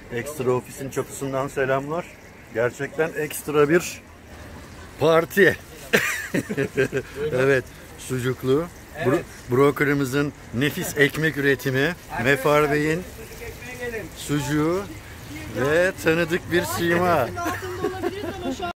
Ekstra ofisin çatısından selamlar. Gerçekten ekstra bir parti. Evet, sucuklu. Broker'ımızın nefis ekmek üretimi. Mefar Bey'in sucuğu ve tanıdık bir sima.